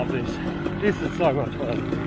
love this. This is so much fun.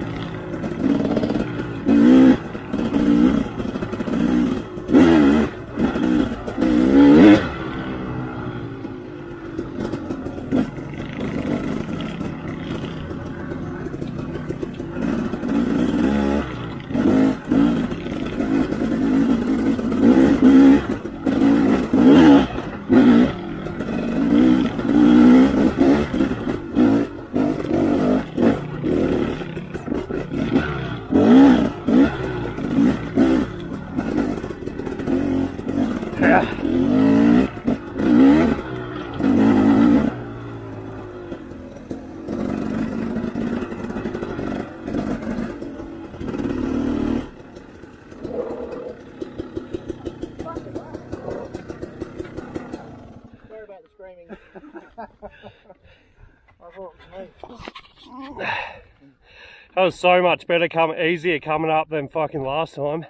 That was so much better, easier coming up than fucking last time.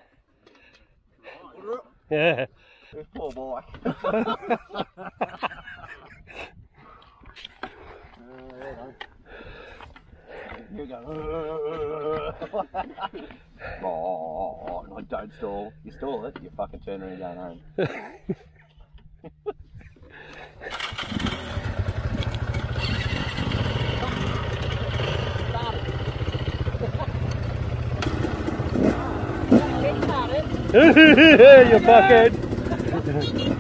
Yeah. This poor boy. You go. Oh, no, don't stall. You stall it, you fucking turn around and go home. You fuckhead.